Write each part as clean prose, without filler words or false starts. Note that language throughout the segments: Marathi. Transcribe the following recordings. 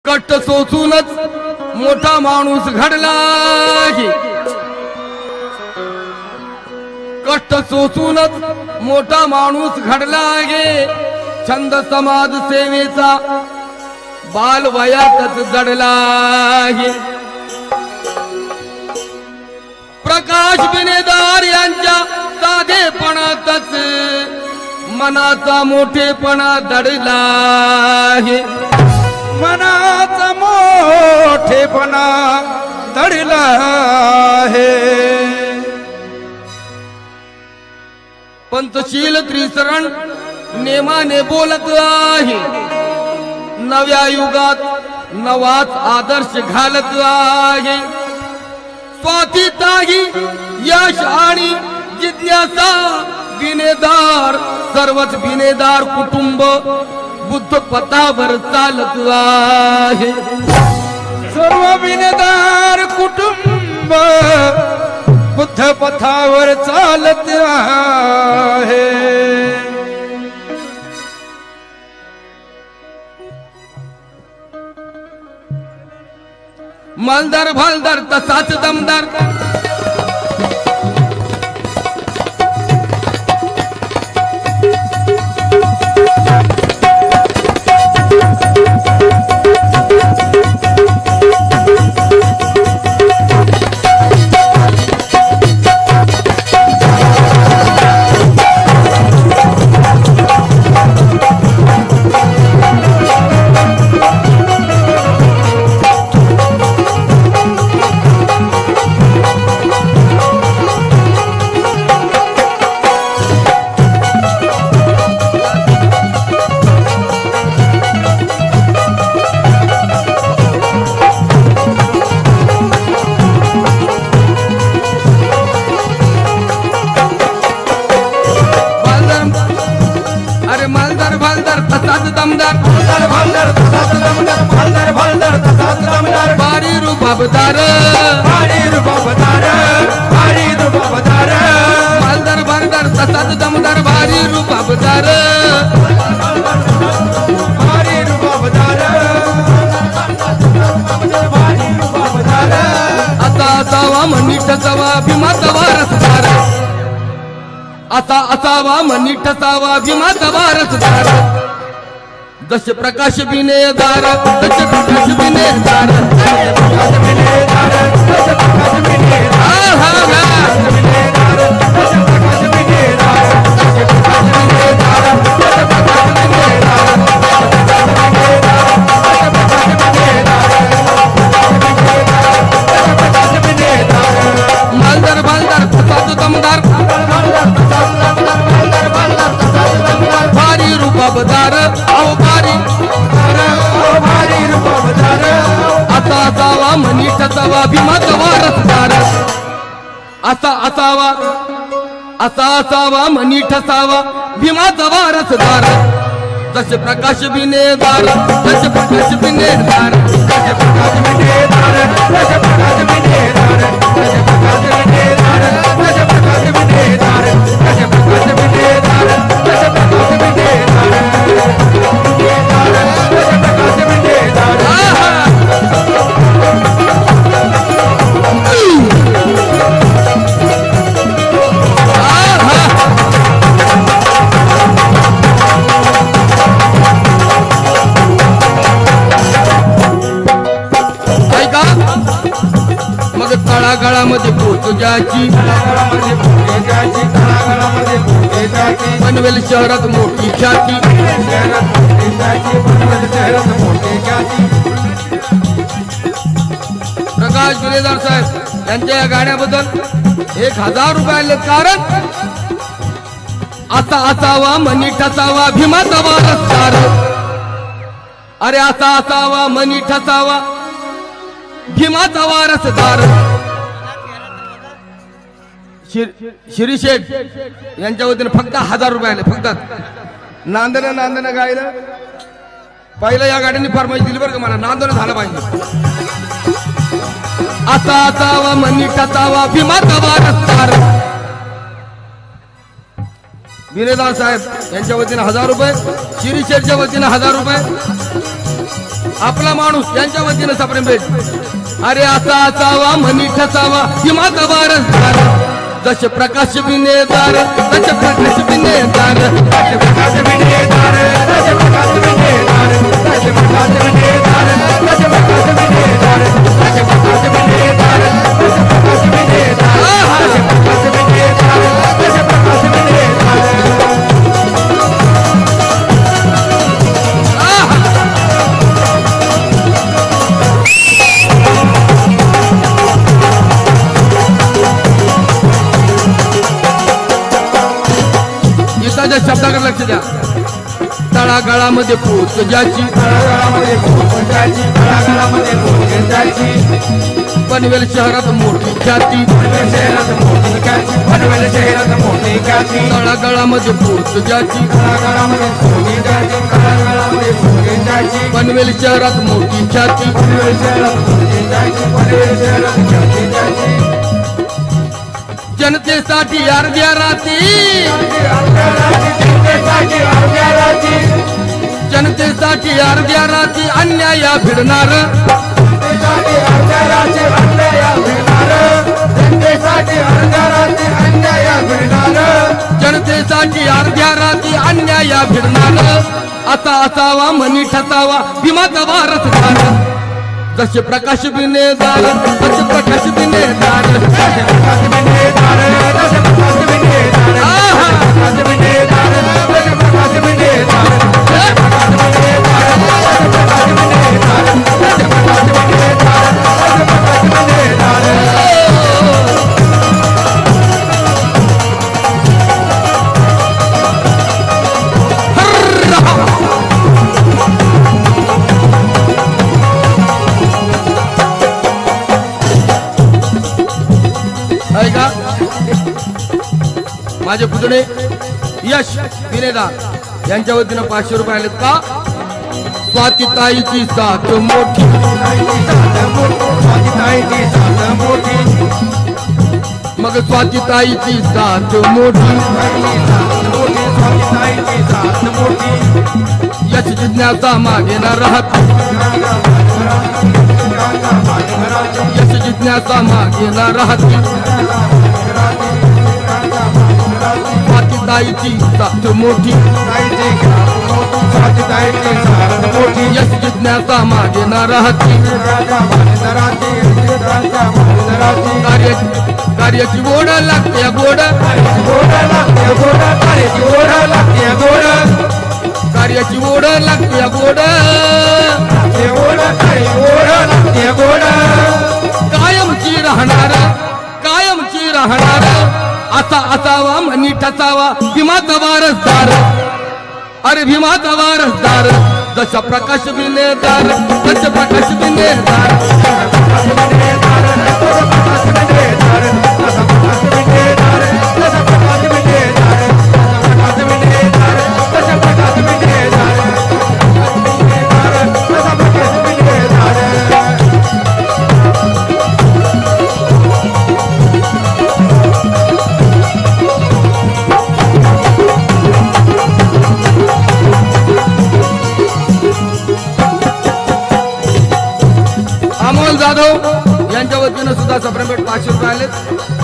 कष्ट सोसूनच मोठा माणूस घडला आहे। कष्ट सोसूनच मोठा माणूस घडला आहे। छंद समाज सेवेचा बाल वयातच जडला आहे। प्रकाश बिनेदार यांच्या साधेपणातच मनाचा मोठेपणा दडला आहे। मनाचा मोठेपणा दडला आहे। पंचशील त्रिसरण नेमाने बोलत आहे। नव्या युगात नवाच आदर्श घालत आहे। स्वातीताही यश आणि जिज्ञासा बिनेदार सर्वच बिनेदार कुटुंब बुद्ध पथावर चालत आहे। सर्व बिनेदार कुटुंब बुद्ध पथावर चालत आहे। मालदार भालदार तसाच दमदार भारी रुबाबदार मालदार भालदार तसाच दमदार भारी रुबाबदार आता असावा मनीष असावा भीमाचा वारसदार। आता असावा मनीष असावा भीमाचा वारसदार। दश प्रकाश बिनेदार दश प्रकाश बिनेदार मालदार भालदार तसाच दमदार भारी रुबाबदार अहो भारी आता असावा मनीष असावा भीमाचा वारसदार। असा असावा मनीष असावा भीमाचा वारसदार। जसे प्रकाश बिनेदार जसे प्रकाश बिनेदार जसे प्रकाश बिनेदार जसे प्रकाश बिनेदार जसे प्रकाश बिनेदार जसे प्रकाश बिनेदार जसे प्रकाश बिनेदार जसे प्रकाश बिनेदार जसे प्रकाश बिनेदार तळागाळामध्ये पोचजाची पनवेल शहरात मोठी ख्याती। प्रकाश बिनेदार साहेब यांच्या या गाण्याबद्दल 1000 रुपये कारण असा असावा मनीष असावा भीमाचा वारसदार। अरे असा असावा मनीष असावा भीमाचा वारसदार। शिरीशेठ यांच्या वतीने फक्त 1000 रुपये आले। फक्त नांदणं गायलं पहिलं या गाड्यांनी फरमाईश दिली बरं का मला नांदणं झालं पाहिजे। असा असावा मनीष असावा भीमाचा वारसदार। विनेदार साहेब यांच्या वतीने 1000 रुपये, शिरीशेठच्या वतीने 1000 रुपये, आपला माणूस यांच्या वतीने सप्रेम भेट. अरे असा असावा मनी ठसावा हिमाचा वारसदार, जसे प्रकाश बिनेदार तसे प्रकाश बिनेदार, जसे प्रकाश बिनेदार तसे प्रकाश बिनेदार, जसे प्रकाश बिनेदार तसे प्रकाश बिनेदार, जसे प्रकाश बिनेदार तसे प्रकाश बिनेदार, जसे प्रकाश बिनेदार तसे प्रकाश बिनेदार. गीताच्या शब्दाकडे लक्ष द्या. तळागाळामध्ये पोच ज्याची, तळागाळामध्ये पोच ज्याची, तळागाळामध्ये पोच ज्याची, पनवेल शहरात मोठी ख्याती, पनवेल शहरात मोठी ख्याती, पनवेल शहरात मोठी ख्याती, तळागाळामध्ये पोच ज्याची, तळागाळामध्ये पोच ज्याची, तळागाळामध्ये पोच ज्याची, पनवेल शहरात मोठी ख्याती, पनवेल शहरात मोठी ख्याती, पनवेल शहरात ख्याती ज्याची. जनतेसाठी अर्ध्या राती, जनतेसाठी अर्ध्या राती अन्याय भिडणार, जनतेसाठी अर्ध्या राती अन्याय भिडणार, असा असावा मनी ठसावा भीमाचा वारसदार, जसे प्रकाश बिनेदार तसे प्रकाश बिनेदार, जसे प्रकाश बिनेदार तसे प्रकाश बिनेदार, प्रकाश बिनेदार तसे प्रकाश बिनेदार, प्रकाश बिनेदार तसे प्रकाश बिनेदार, जसे प्रकाश बिनेदार तसे प्रकाश बिनेदार. ऐका माझे पुतणे यश विनेदार यांच्या वतीनं 500 रुपये आलेत. का स्वातीताईची साथ मोठी, स्वातीताईची साथ मोठी, मग स्वातीताईची साथ मोठी, स्वातीताईची साथ मोठी, यश जिज्ञासा मागे न राहत, यश जिज्ञासा मागे न राहत, स्वातीताईची साथ मोठी, स्वातीताईची साथ मोठी, यश जिज्ञासा मागे न राहती, कार्याची ओढ लागते गोड, गोड लागते गोड, कार्याची ओढ लागते गोड, कार्याची ओढ लागते गोड, ओढ लागते गोड, कायमची राहणार, कायमची राहणार, असा असावा मनी ठसावा भीमाचा वारसदार, अरे भीमाचा वारसदार, जसा प्रकाश बिनेदार तसे प्रकाश बिनेदार, प्रकाश बिनेदार तसा प्रकाश बिनेदार, तसा प्रकाश बिनेदार तसा प्रकाश बिनेदार, प्रकाश बिनेदार तसा प्रकाश बिनेदार, तसा प्रकाश बिनेदार. अमोल जाधव यांच्या वतीनं सुद्धा सप्रेमपेठ 500 रुपये आलेत.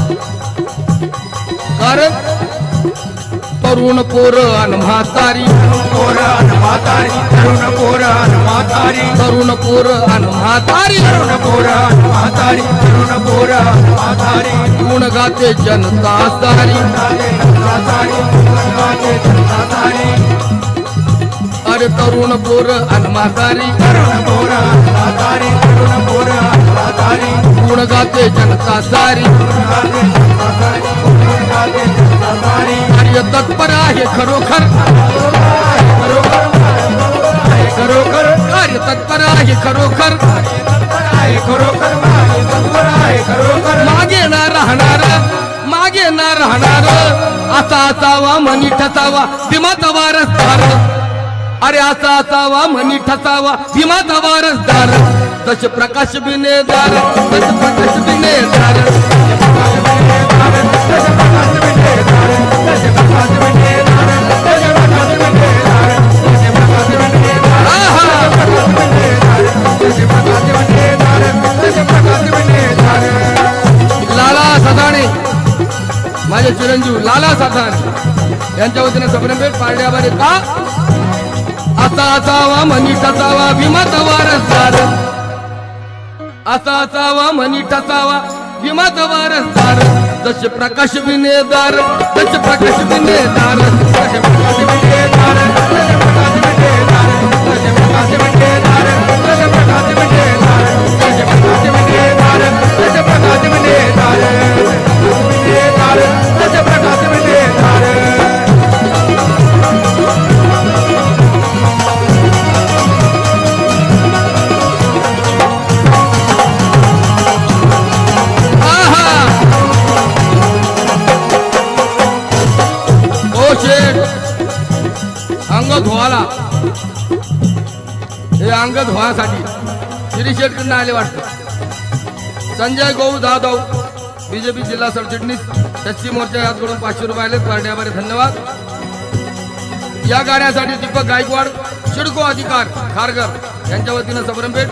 कारण तरुण पोर अन म्हातारी, पोर अन म्हातारी, तरुण पोर अन म्हातारी, तरुण पोर अन म्हातारी, तरुण पोर अन म्हातारी, तरुण पोर अन म्हातारी, गुण गाते जनता सारी, अरे तरुण पोर अन म्हातारी, तरुण पोर अन म्हातारी, तरुण पोर अन म्हातारी, गुण गाते जनता सारी, कार्य तत्पर आहे खरोखर, खरोखर कार्य तत्पर आहे खरोखर, खरोखर खरोखर मागे ना राहणार, मागे ना राहणार, असा असावा मनी ठसावा भीमाचा वारसदार, अरे असा असावा मनी ठसावा भीमाचा वारसदार, तसे प्रकाश बिनेदार तसे प्रकाश बिनेदार, प्रकाश बिनेदार यांच्या वतीनं सबरंपेठ पारड्याबारे का असा असावा मनी ठसावा भीमाचा वारसदार असा असावा मनी ठसावा भीमाचा वारसदार जसे प्रकाश बिनेदार तसे प्रकाश बिनेदार तसे प्रकाश बिनेदार तसे प्रकाश बिनेदार तसे प्रकाश बिनेदार तसे प्रकाश बिनेदार तसे प्रकाश बिनेदार तसे प्रकाश बिनेदार तसे प्रकाश बिनेदार अंग धुवाला हे अंग धुवासाठी श्री शेटकडनं आले वाटतं संजय गौड जाधव बीजेपी जिल्हा सरचिटणीस एससी मोर्चा याचकडून 500 रुपये आले पारड्याबारे धन्यवाद या गाड्यासाठी दीपक गायकवाड शिडको अधिकार खारघर यांच्या वतीनं सबरंपेठ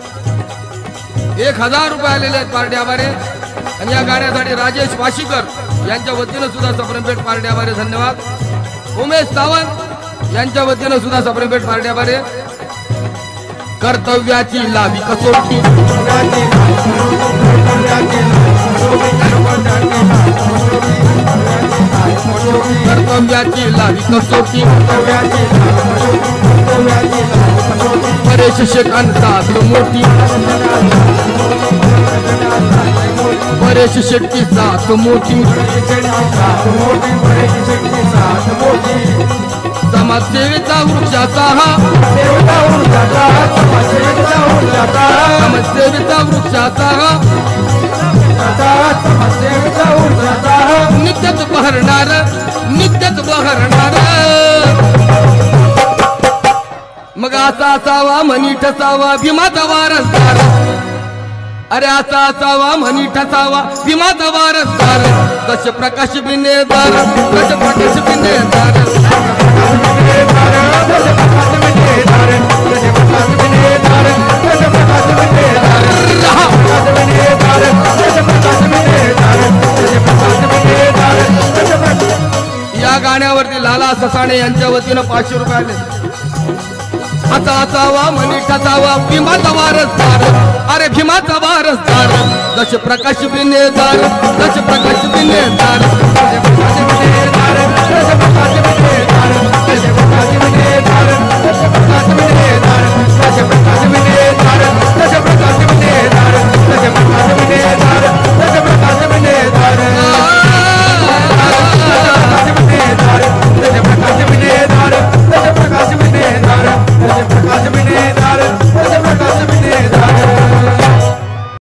1000 रुपये आलेले आहेत पारड्याबारे आणि या गाड्यासाठी राजेश वाशीकर यांच्या वतीनं सुद्धा सबरंपेठ पारड्याबारे धन्यवाद उमेश सावंत यांच्या वतीनं सुद्धा सबरंपेठ पारड्याबारे कर्तव्याची लावी कसोटी कर्तव्याची लावी कसोटी परेश शेटांचा मोठी परेश शेट्टी साथ मोठी समाजसेवेचा वृक्षाचा हा समाजसेवेचा वृक्षाचा हा नित्यच बहरणार नित्यच बहरणार मग असा असावा मनी ठसावा भीमाचा वारसदार अरे असा असावा मनी ठसावा भीमाचा वारसदार तसे प्रकाश बिनेदार तसे प्रकाश बिनेदार या गाण्यावरती लाला ससाणे यांच्या वतीनं 500 रुपये आले असा असावा मनी ठसावा भीमाचा वारसदार अरे भीमाचा वारसदार जसे प्रकाश बिनेदार तसे प्रकाश बिनेदार